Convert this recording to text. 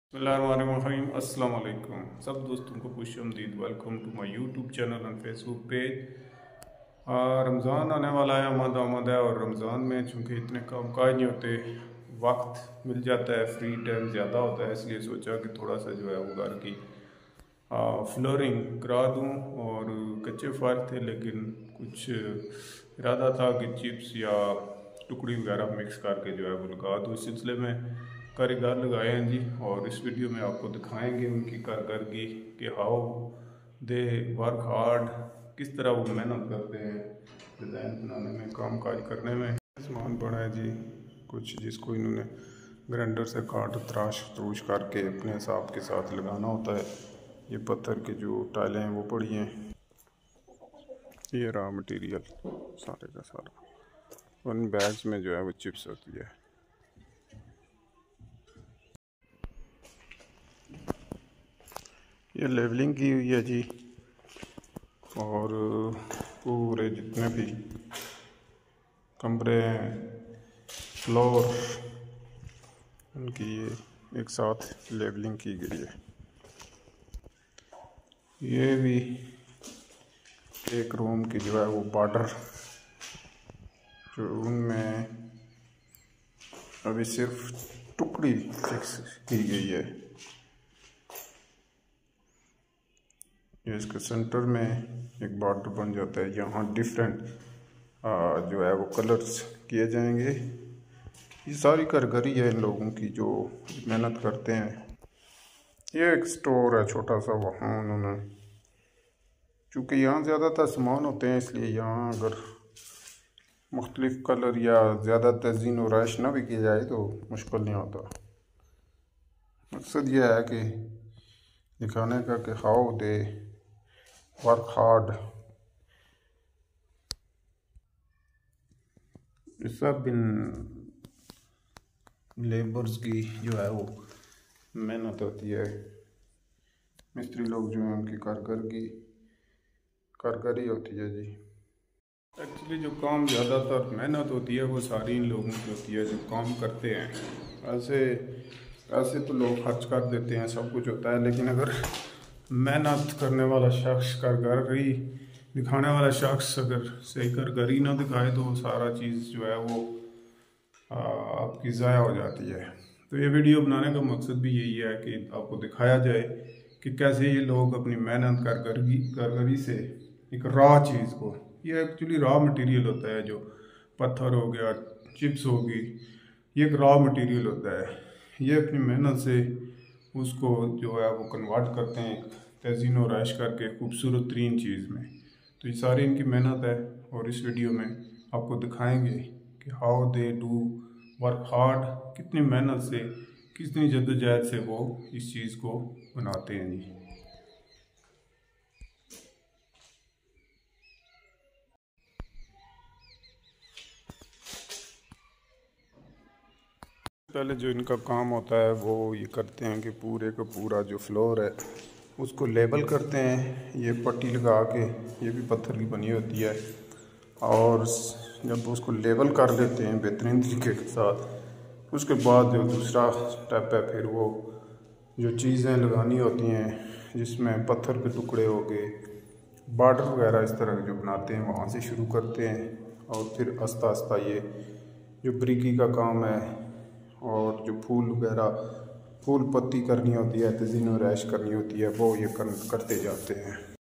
बिस्मिल्लाहिर्रहमानिर्रहीम। अस्सलाम वालेकुम सब दोस्तों को खुशामदीद। Welcome to my YouTube channel and Facebook page. Ramzan आने वाला है, आमद है, और रमज़ान में चूँकि इतने काम काज नहीं होते, वक्त मिल जाता है, फ्री टाइम ज़्यादा होता है, इसलिए सोचा कि थोड़ा सा जो है वो घर की फ्लोरिंग करा दूँ। और कच्चे फायर थे, लेकिन कुछ इरादा था कि चिप्स या टुकड़ी वगैरह मिक्स करके जो है वो लगा दूँ। इस सिलसिले में कारीगर लगाए हैं जी, और इस वीडियो में आपको दिखाएंगे उनकी कारगर्दगी कि हाउ दे वर्क हार्ड, किस तरह वो मेहनत करते हैं डिज़ाइन बनाने में, काम काज करने में। सामान पड़ा है जी कुछ, जिसको इन्होंने ग्राइंडर से काट तराश तरूश करके अपने हिसाब के साथ लगाना होता है। ये पत्थर की जो टाइलें हैं वो पड़ी हैं, ये रहा मटेरियल सारे का सारा। उन बैग्स में जो है वो चिप्स होती है। ये लेवलिंग की हुई है जी, और पूरे जितने भी कमरे हैं, फ्लोर, उनकी ये एक साथ लेवलिंग की गई है। ये भी एक रूम की जो है वो बॉर्डर, जो उनमें अभी सिर्फ टुकड़ी फिक्स की गई है। ये इसके सेंटर में एक बॉर्डर बन जाता है। यहाँ डिफरेंट जो है वो कलर्स किए जाएंगे। ये सारी कारीगरी है इन लोगों की जो मेहनत करते हैं। ये एक स्टोर है छोटा सा, वहाँ उन्होंने, चूँकि यहाँ ज़्यादातर सामान होते हैं, इसलिए यहाँ अगर मुख्तलिफ कलर या ज़्यादा तज़ीन और रश ना भी किया जाए तो मुश्किल नहीं होता। मकसद यह है कि दिखाने का कि हाउ दे वर्क हार्ड। सब इन लेबर्स की जो है वो मेहनत होती है। मिस्त्री लोग जो हैं उनकी कारगरी होती है जी। एक्चुअली जो काम ज़्यादातर मेहनत होती है वो सारी इन लोगों की होती है जो काम करते हैं। ऐसे तो लोग खर्च कर देते हैं, सब कुछ होता है, लेकिन अगर मेहनत करने वाला शख्स, कारगरी दिखाने वाला शख्स अगर सही कारगरी ना दिखाए तो सारा चीज़ जो है वो आपकी ज़ाया हो जाती है। तो ये वीडियो बनाने का मकसद भी यही है कि आपको दिखाया जाए कि कैसे ये लोग अपनी मेहनत कारगरी से एक रॉ चीज़ को, ये एक्चुअली रॉ मटेरियल होता है, जो पत्थर हो गया, चिप्स होगी, ये एक रॉ मटेरियल होता है। ये अपनी मेहनत से उसको जो है वो कन्वर्ट करते हैं तज़ीन और रश करके खूबसूरत तरीन चीज़ में। तो ये सारी इनकी मेहनत है, और इस वीडियो में आपको दिखाएंगे कि how they do work hard, कितनी मेहनत से, कितनी जद्दोजहद से वो इस चीज़ को बनाते हैं जी। पहले जो इनका काम होता है वो ये करते हैं कि पूरे का पूरा जो फ्लोर है उसको लेबल करते हैं। ये पट्टी लगा के, ये भी पत्थर की बनी होती है, और जब उसको लेबल कर लेते हैं बेहतरीन तरीके के साथ, उसके बाद जो दूसरा स्टेप है, फिर वो जो चीज़ें लगानी होती हैं जिसमें पत्थर के टुकड़े हो गए, बॉर्डर वगैरह इस तरह के जो बनाते हैं, वहाँ से शुरू करते हैं, और फिर आस्ता आस्ता ये जो ब्रिकी का काम है, और जो फूल वगैरह, फूल पत्ती करनी होती है, तज़ीन व रैश करनी होती है, वो ये करते जाते हैं।